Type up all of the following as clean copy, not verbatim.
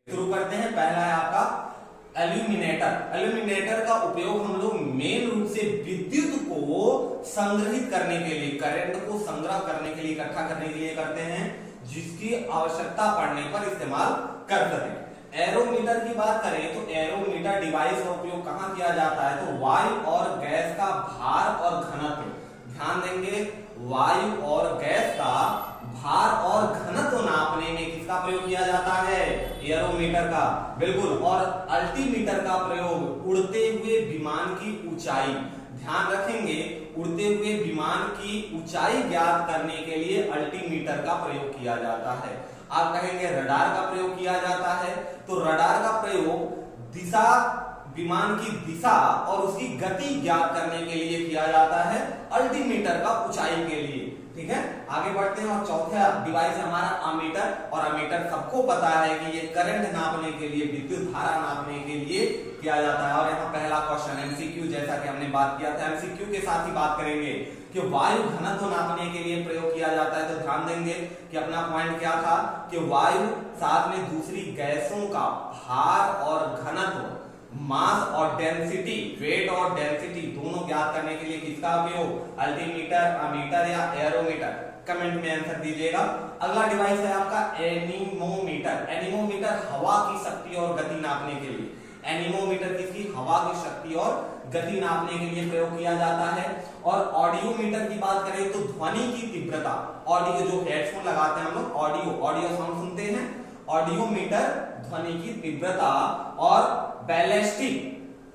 शुरू करते हैं। पहला है आपका एल्यूमिनेटर। एल्यूमिनेटर का उपयोग हम लोग मेन रूप से विद्युत को संग्रहित करने के लिए, करंट को संग्रह करने के लिए, इकट्ठा करने के लिए करते हैं, जिसकी आवश्यकता पड़ने पर इस्तेमाल कर सकते। एरोमीटर की बात करें तो एरोमीटर डिवाइस का उपयोग कहां किया जाता है, तो वायु और गैस का भार और घनत्व, ध्यान देंगे, वायु और गैस का भार और घनत्व नापने में किसका प्रयोग किया जाता है, एरोमीटर का, बिल्कुल। और अल्टीमीटर का प्रयोग उड़ते हुए विमान की ऊंचाई, ध्यान रखेंगे, उड़ते हुए विमान की ऊंचाई ज्ञात करने के लिए अल्टीमीटर का प्रयोग किया जाता है। आप कहेंगे रडार का प्रयोग किया जाता है, तो रडार का प्रयोग दिशा, विमान की दिशा और उसकी गति ज्ञात करने के लिए किया जाता है, अल्टीमीटर का ऊंचाई के लिए। ठीक है, आगे बढ़ते हैं। और चौथा डिवाइस है हमारा अमीटर। और अमीटर सबको पता है कि ये करंट नापने के लिए, विद्युत धारा नापने के लिए किया जाता है। और यहाँ पहला क्वेश्चन एमसीक्यू, जैसा कि हमने बात किया था, एमसीक्यू के साथ ही बात करेंगे कि वायु घनत्व नापने के लिए प्रयोग किया जाता है। तो ध्यान देंगे कि अपना पॉइंट क्या था कि वायु साथ में दूसरी गैसों का भार और घनत्व, मास और डेंसिटी, वेट और डेंसिटी दोनों ज्ञात करने के लिए किसका उपयोग, अल्टीमीटर, अमीटर या एरोमीटर। कमेंट में आंसर दीजिएगा। अगला डिवाइस है आपका एनीमोमीटर। एनीमोमीटर हवा की शक्ति और गति नापने के लिए, एनीमोमीटर किसकी, हवा की शक्ति और गति नापने के लिए प्रयोग किया जाता है। और ऑडियोमीटर की बात करें तो ध्वनि की तीव्रता, ऑडियो जो हेडफोन लगाते हैं हम लोग, ऑडियो साउंड सुनते हैं, ऑडियोमीटर ध्वनि की तीव्रता। और बैलिस्टिक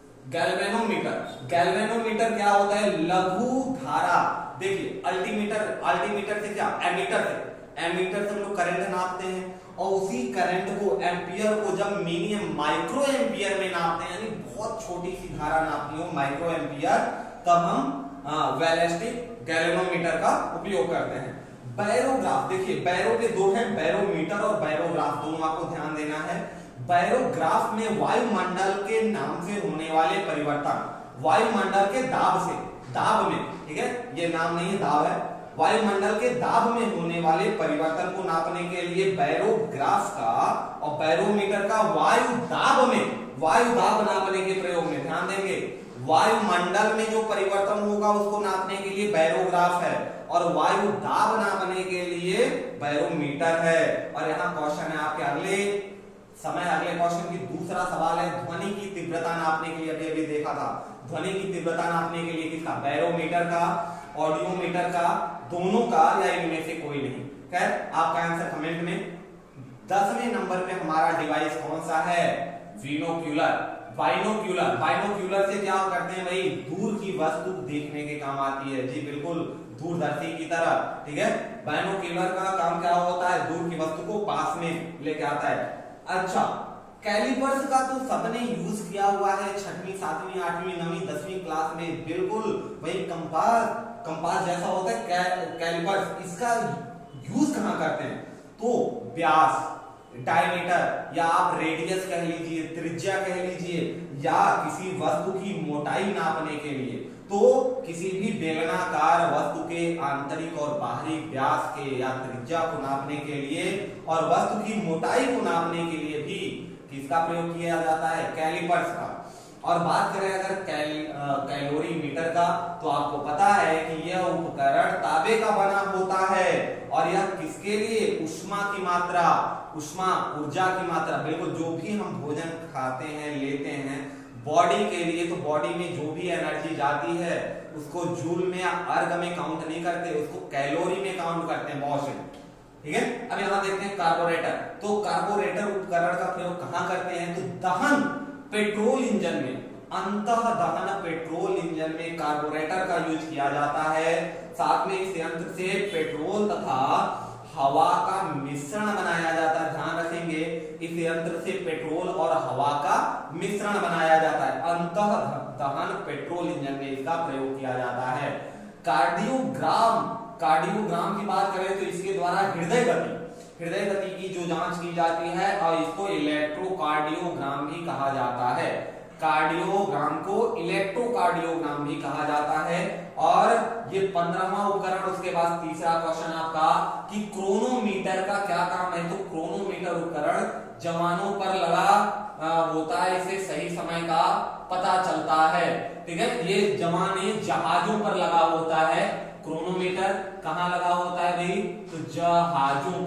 गैल्वेनोमीटर, गैल्वेनोमीटर क्या होता है, लघु धारा। देखिए अल्टीमीटर से क्या, एमीटर से हम लोग करंट नापते हैं, और उसी करंट को, एम्पियर को जब मिनी माइक्रो एम्पियर में नापते हैं, यानी बहुत छोटी सी धारा नापनी हो, माइक्रो एम्पियर, तब हम बैलिस्टिक गैल्वेनोमीटर का उपयोग करते हैं। बैरोग्राफ, देखिए बैरो के दो हैं, बैरोमीटर और बैरोग्राफ, दोनों आपको ध्यान देना है। बैरोग्राफ में वायुमंडल के नाम से होने वाले परिवर्तन, वायुमंडल के दाब से, दाब में, ठीक है, ये नाम नहीं है, दाब है, वायुमंडल के दाब में होने वाले परिवर्तन को नापने के लिए बैरोग्राफ का और बैरोमीटर का वायु दाब में, वायु दाब नापने के प्रयोग में, ध्यान देंगे, वायुमंडल में जो परिवर्तन होगा उसको नापने के लिए बैरोग्राफ है, और वायु दाब नापने के लिए बैरोमीटर है। और यहाँ क्वेश्चन है आपके अगले क्वेश्चन की दूसरा सवाल है, ध्वनि की तीव्रता नापने के लिए, अभी अभी देखा था, ध्वनि की तीव्रता नापने के लिए किसका, बैरोमीटर का, ऑडियोमीटर का, दोनों का, या इनमें से कोई नहीं। खैर आपका आंसर कमेंट में। 10वें नंबर पे हमारा डिवाइस कौन सा है, बिनोक्यूलर। बाइनोक्यूलर, बाइनोक्यूलर से क्या करते हैं भाई, दूर की वस्तु देखने के काम आती है, जी बिल्कुल, दूरदर्शी की तरह, ठीक है। बाइनोक्यूलर का काम क्या होता है, दूर की वस्तु को पास में लेके आता है। अच्छा, कैलिपर्स का तो सबने यूज किया हुआ है 6वीं 7वीं 8वीं 9वीं 10वीं क्लास में, बिल्कुल वही कंपास जैसा होता है कैलिपर्स। इसका यूज कहां करते हैं, तो व्यास, डायमीटर, या आप रेडियस कह लीजिए, त्रिज्या कह लीजिए, या किसी वस्तु की मोटाई नापने के लिए, तो किसी भी बेलनाकार वस्तु के आंतरिक और बाहरी व्यास के या त्रिज्या को नापने के लिए और वस्तु की मोटाई को नापने के लिए भी किसका प्रयोग किया जाता है, कैलिपर्स का। और बात करें अगर कैलोरीमीटर का, तो आपको पता है कि यह उपकरण तांबे का बना होता है, और यह किसके लिए, ऊष्मा की मात्रा, ऊष्मा ऊर्जा की मात्रा, बिल्कुल, जो भी हम भोजन खाते हैं, लेते हैं बॉडी के लिए, तो बॉडी में जो भी एनर्जी जाती है उसको जूल में या अर्ग में काउंट नहीं करते, उसको कैलोरी में काउंट करते हैं, बहुत, ठीक है। अब यहां देखते हैं कार्बोरेटर। तो कार्बोरेटर उपकरण का प्रयोग कहां करते हैं, तो दहन पेट्रोल इंजन में, अंतः दहन पेट्रोल इंजन में कार्बोरेटर का यूज किया जाता है। साथ में इस यंत्र से पेट्रोल तथा हवा का मिश्रण बनाया जाता है, ध्यान रखेंगे, इस यंत्र से पेट्रोल और हवा का मिश्रण बनाया जाता है, अंतः दहन पेट्रोल इंजन में इसका प्रयोग किया जाता है। कार्डियोग्राम, कार्डियोग्राम की बात करें तो इसके द्वारा हृदय गति की जो जांच की जाती है, और इसको इलेक्ट्रोकार्डियोग्राम भी कहा जाता है। कार्डियोग्राम को इलेक्ट्रोकार्डियोग्राम भी कहा जाता है। और ये 15वां उपकरण। उसके बाद तीसरा क्वेश्चन आपका कि क्रोनोमीटर का क्या काम है, तो क्रोनोमीटर उपकरण जवानों पर लगा होता है, इसे सही समय का पता चलता है। ठीक है, ये जवाने जहाजों पर लगा होता है। क्रोनोमीटर कहाँ लगा होता है भाई? तो जहाजों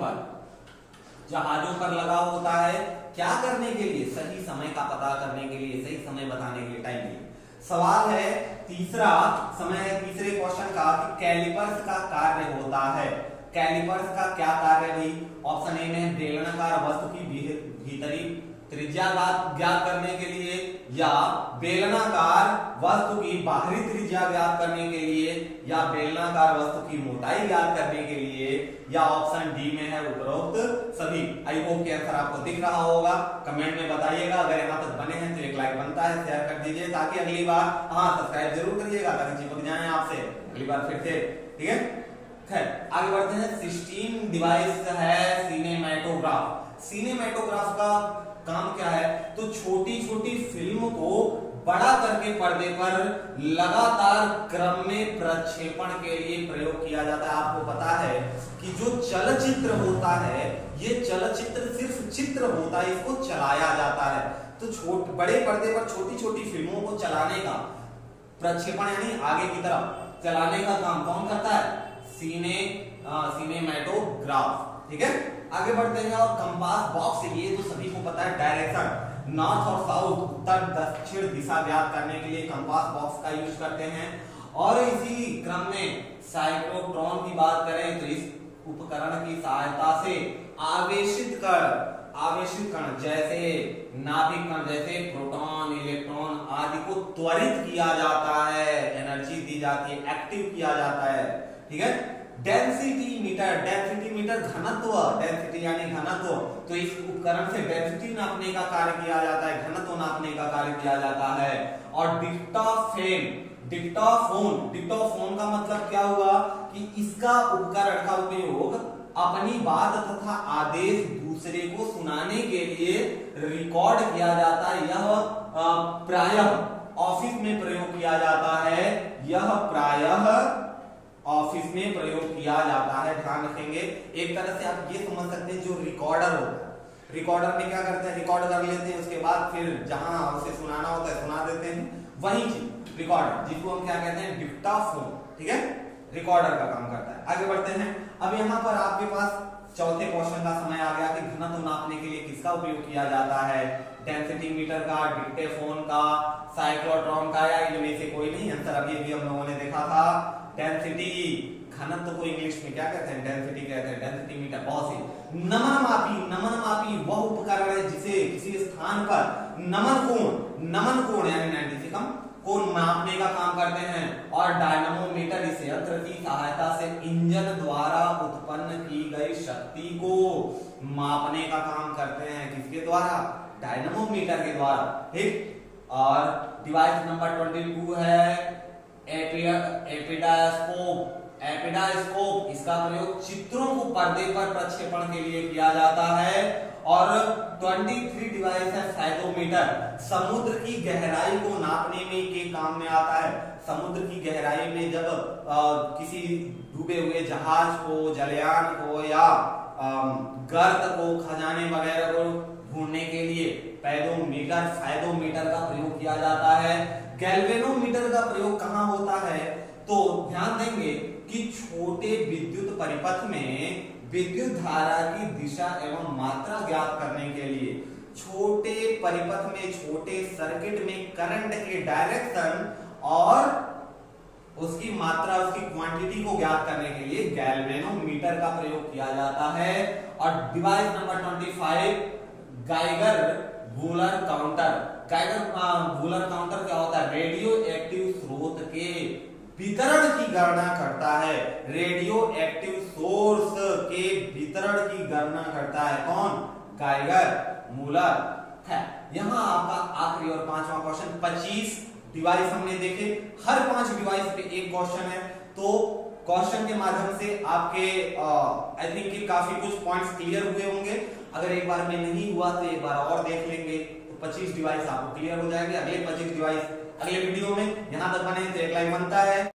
पर लगा होता है। क्या करने के लिए? सही समय का पता करने के लिए, सही समय बताने के लिए, टाइम के लिए। सवाल है तीसरा, समय है तीसरे क्वेश्चन का कि कैलिपर्स का कार्य होता है। कैलिपर्स का क्या कार्य है भाई? ऑप्शन ए में बेलनाकार वस्तु की भीतरी त्रिज्या ज्ञात करने के लिए, या बेलनाकार वस्तु की बाहरी त्रिज्या ज्ञात करने के लिए, या बेलनाकार वस्तु की मोटाई ज्ञात करने के लिए, या ऑप्शन डी में है उपरोक्त सभी। आई होप कि आंसर आपको दिख रहा होगा, कमेंट में बताइएगा। अगर यहाँ तक बने हैं तो एक लाइक बनता है, शेयर कर दीजिए ताकि अगली बार, हाँ सब्सक्राइब जरूर करिएगा ताकि चिपक जाए आपसे अगली बार फिर से। ठीक है, खैर आगे बढ़ते हैं। 16 डिवाइस है सिनेमैटोग्राफ। सिनेमैटोग्राफ का काम क्या है? तो छोटी छोटी फिल्म को बड़ा करके पर्दे पर लगातार क्रम में प्रक्षेपण के लिए प्रयोग किया जाता है। आपको पता है कि जो चलचित्र होता है, ये चलचित्र सिर्फ चित्र होता है, इसको चलाया जाता है। तो बड़े पर्दे पर छोटी छोटी फिल्मों को चलाने का, प्रक्षेपण यानी आगे की तरफ चलाने का काम कौन करता है? सिनेमैटोग्राफ। ठीक है, आगे बढ़ते हैं। और कंपास बॉक्स, ये तो सभी को पता है, डायरेक्शन नॉर्थ और साउथ, उत्तर दक्षिण दिशा ज्ञात करने के लिए कंपास बॉक्स का यूज करते हैं। और इसी क्रम में साइक्लोट्रॉन की बात करें तो इस उपकरण की सहायता से आवेशित कण जैसे नाभिक कण जैसे प्रोटॉन, इलेक्ट्रॉन आदि को त्वरित किया जाता है, एनर्जी दी जाती है, एक्टिव किया जाता है। ठीक है, डेंसिटी मीटर घनत्व, डेंसिटी यानी घनत्व, तो इस उपकरण से डेंसिटी नापने का कार्य किया जाता है, घनत्व नापने का कार्य किया जाता है। और डिक्टाफोन का मतलब क्या हुआ कि इसका उपकरण का उपयोग अपनी बात तथा आदेश दूसरे को सुनाने के लिए रिकॉर्ड किया जाता है। यह प्रायः ऑफिस में प्रयोग किया जाता है, ऑफिस में प्रयोग किया जाता है। ध्यान रखेंगे, एक तरह से आप ये समझ सकते हैं जो रिकॉर्डर होता है, रिकॉर्डर में क्या करते हैं? रिकॉर्ड कर लेते हैं, उसके बाद फिर जहां उसे सुनाना होता है सुना देते हैं। वही चीज रिकॉर्डर, जिसको हम क्या कहते हैं? डिक्टाफोन। ठीक है, रिकॉर्डर का काम करता है। आगे बढ़ते हैं। अब यहाँ पर आपके पास चौथे क्वेश्चन का समय आ गया कि घनत्व नापने के लिए किसका उपयोग किया जाता है? डेंसिटी मीटर का, डिक्टेफोन का, साइक्लोट्रॉन का, या इनमें से कोई नहीं? आंसर अभी भी हम लोगों ने देखा था, डेंसिटी। घनत्व को इंग्लिश में क्या कहते हैं? डेंसिटी कहते हैं, डेंसिटी मीटर। बहुत सी नमन मापी वह उपकरण है जिसे किसी स्थान पर नमन कोण यानी 90 से कम कोण मापने का काम करते हैं। और डायनामोमीटर इस यंत्र की सहायता से इंजन द्वारा उत्पन्न की गई शक्ति को मापने का काम करते हैं। किसके द्वारा? डायनामोमीटर के द्वारा। ठीक, और डिवाइस नंबर 22 है एपिडास्कोप। इसका प्रयोग चित्रों को पर्दे पर प्रक्षेपण के लिए किया जाता है। और 23 डिवाइस है साइकोमीटर, समुद्र की गहराई को नापने में के काम में आता है। समुद्र की गहराई में जब किसी डूबे हुए जहाज को, जलयान को, या गर्त को, खजाने वगैरह को ढूंढने के लिए फायदोमीटर का प्रयोग किया जाता है। गैल्वेनोमीटर का प्रयोग कहां होता है? तो ध्यान देंगे कि छोटे विद्युत परिपथ में विद्युत धारा की दिशा एवं मात्रा ज्ञात करने के लिए, छोटे परिपथ में, छोटे सर्किट में करंट के डायरेक्शन और उसकी मात्रा, उसकी क्वांटिटी को ज्ञात करने के लिए गैल्वेनोमीटर का प्रयोग किया जाता है। और device number 25 Geiger Muller counter. Geiger Muller counter क्या होता है? रेडियो एक्टिव स्रोत के वितरण की गणना करता है। रेडियो एक्टिव सोर्स के वितरण की गणना करता है कौन? गाइगर मूलर है। यहाँ आपका आखिरी और 5वां क्वेश्चन। 25 डिवाइस हमने देखे, हर 5 डिवाइस पे एक क्वेश्चन है। तो क्वेश्चन के माध्यम से आपके आई थिंक कि काफी कुछ पॉइंट्स क्लियर हुए होंगे। अगर एक बार में नहीं हुआ तो एक बार और देख लेंगे तो 25 डिवाइस आपको क्लियर हो जाएंगे। अगले 25 डिवाइस अगले वीडियो में। यहां तक बने तो एक लाइक बनता है।